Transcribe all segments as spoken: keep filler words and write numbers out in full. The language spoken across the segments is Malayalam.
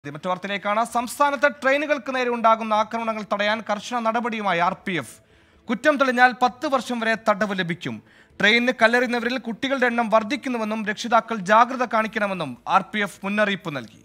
മറ്റു വാർത്തയിലേക്കാണ്. സംസ്ഥാനത്തെ ട്രെയിനുകൾക്ക് നേരെ ഉണ്ടാകുന്ന ആക്രമണങ്ങൾ തടയാൻ കർശന നടപടിയുമായി ആർ പി എഫ്. കുറ്റം തെളിഞ്ഞാൽ പത്ത് വർഷം വരെ തടവ് ലഭിക്കും. ട്രെയിനിന് കല്ലെറിയുന്നവരിൽ കുട്ടികളുടെ എണ്ണം വർദ്ധിക്കുന്നുവെന്നും രക്ഷിതാക്കൾ ജാഗ്രത കാണിക്കണമെന്നും ആർ പി എഫ് മുന്നറിയിപ്പ് നൽകി.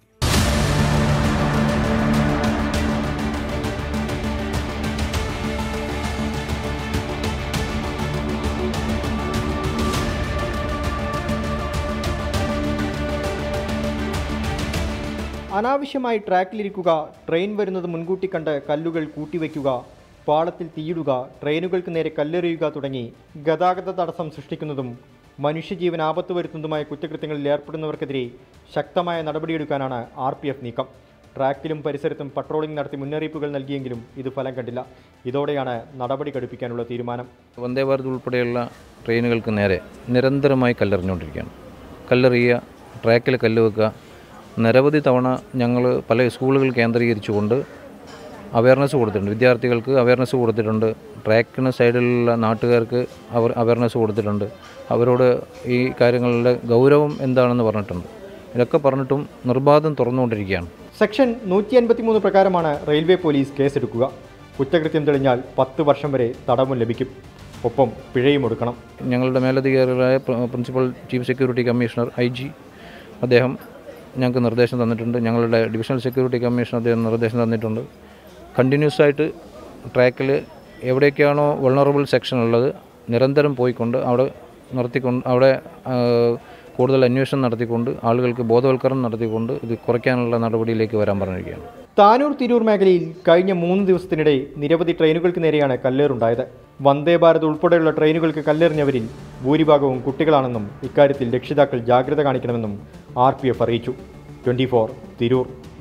അനാവശ്യമായി ട്രാക്കിലിരിക്കുക, ട്രെയിൻ വരുന്നത് മുൻകൂട്ടി കണ്ട് കല്ലുകൾ കൂട്ടിവെക്കുക, പാളത്തിൽ തീയിടുക, ട്രെയിനുകൾക്ക് നേരെ കല്ലെറിയുക തുടങ്ങി ഗതാഗത തടസ്സം സൃഷ്ടിക്കുന്നതും മനുഷ്യജീവൻ ആപത്ത് വരുത്തുന്നതുമായ കുറ്റകൃത്യങ്ങളിൽ ഏർപ്പെടുന്നവർക്കെതിരെ ശക്തമായ നടപടിയെടുക്കാനാണ് ആർ പി എഫ് നീക്കം. ട്രാക്കിലും പരിസരത്തും പട്രോളിംഗ് നടത്തി മുന്നറിയിപ്പുകൾ നൽകിയെങ്കിലും ഇത് ഫലം കണ്ടില്ല. ഇതോടെയാണ് നടപടി കടുപ്പിക്കാനുള്ള തീരുമാനം. വന്ദേ ഭാരത് ഉൾപ്പെടെയുള്ള ട്രെയിനുകൾക്ക് നേരെ നിരന്തരമായി കല്ലെറിഞ്ഞുകൊണ്ടിരിക്കുകയാണ്. കല്ലെറിയുക, ട്രാക്കിൽ കല്ല് വെക്കുക. നിരവധി തവണ ഞങ്ങൾ പല സ്കൂളുകൾ കേന്ദ്രീകരിച്ചുകൊണ്ട് അവയർനെസ് കൊടുത്തിട്ടുണ്ട്. വിദ്യാർത്ഥികൾക്ക് അവയർനെസ് കൊടുത്തിട്ടുണ്ട്. ട്രാക്കിന് സൈഡിലുള്ള നാട്ടുകാർക്ക് അവർ അവയർനെസ് കൊടുത്തിട്ടുണ്ട്. അവരോട് ഈ കാര്യങ്ങളുടെ ഗൗരവം എന്താണെന്ന് പറഞ്ഞിട്ടുണ്ട്. ഇതൊക്കെ പറഞ്ഞിട്ടും നിർബാധം തുറന്നുകൊണ്ടിരിക്കുകയാണ്. സെക്ഷൻ നൂറ്റി അൻപത്തി മൂന്ന് പ്രകാരമാണ് റെയിൽവേ പോലീസ് കേസെടുക്കുക. കുറ്റകൃത്യം തെളിഞ്ഞാൽ പത്ത് വർഷം വരെ തടവും ലഭിക്കും, ഒപ്പം പിഴയും കൊടുക്കണം. ഞങ്ങളുടെ മേലധികാരികളായ principal chief security commissioner I G അദ്ദേഹം ഞങ്ങൾക്ക് നിർദ്ദേശം തന്നിട്ടുണ്ട്. ഞങ്ങളുടെ ഡിവിഷണൽ സെക്യൂരിറ്റി കമ്മീഷൻ അദ്ദേഹം നിർദ്ദേശം തന്നിട്ടുണ്ട്. കണ്ടിന്യൂസ് ആയിട്ട് ട്രാക്കിൽ എവിടെയൊക്കെയാണോ വൾണറബിൾ സെക്ഷൻ ഉള്ളത് നിരന്തരം പോയിക്കൊണ്ട് അവിടെ നിർത്തിക്കൊണ്ട് അവിടെ കൂടുതൽ അന്വേഷണം നടത്തിക്കൊണ്ട് ആളുകൾക്ക് ബോധവൽക്കരണം നടത്തിക്കൊണ്ട് ഇത് കുറയ്ക്കാനുള്ള നടപടിയിലേക്ക് വരാൻ പറഞ്ഞിരിക്കുകയാണ്. താനൂർ തിരൂർ മേഖലയിൽ കഴിഞ്ഞ മൂന്ന് ദിവസത്തിനിടെ നിരവധി ട്രെയിനുകൾക്ക് നേരെയാണ് കല്ലേറുണ്ടായത്. വന്ദേ ഭാരത് ഉൾപ്പെടെയുള്ള ട്രെയിനുകൾക്ക് കല്ലെറിഞ്ഞവരിൽ ഭൂരിഭാഗവും കുട്ടികളാണെന്നും ഇക്കാര്യത്തിൽ രക്ഷിതാക്കൾ ജാഗ്രത കാണിക്കണമെന്നും ആർ പി എഫ് അറിയിച്ചു. Twenty four Tirur.